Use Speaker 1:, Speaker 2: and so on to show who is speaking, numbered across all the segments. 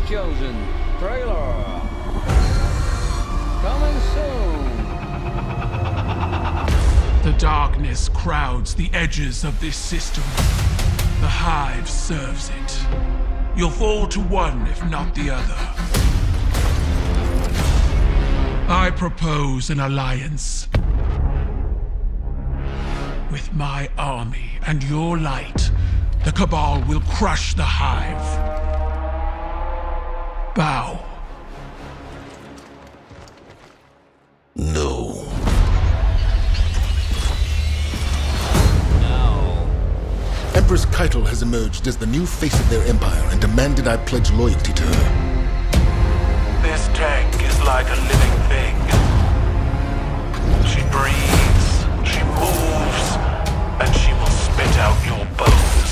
Speaker 1: Chosen trailer. Coming soon.
Speaker 2: The darkness crowds the edges of this system. The Hive serves it. You'll fall to one, if not the other. I propose an alliance. With my army and your light, the Cabal will crush the Hive. Bow.
Speaker 3: No. Empress Keitel has emerged as the new face of their empire and demanded I pledge loyalty to her.
Speaker 2: This tank is like a living thing. She breathes, she moves, and she will spit out your bones.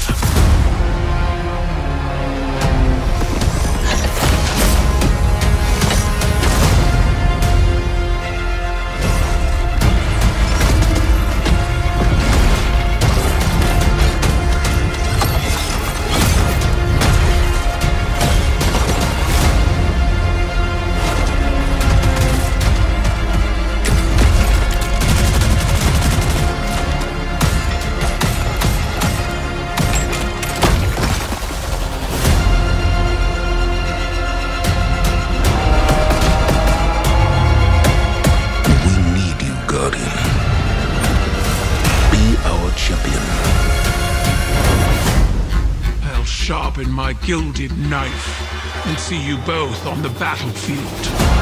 Speaker 2: I'll sharpen my gilded knife and see you both on the battlefield.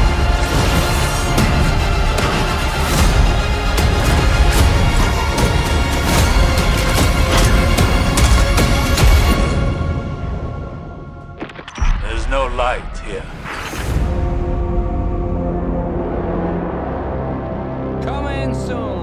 Speaker 2: There's no light here.
Speaker 1: Coming soon.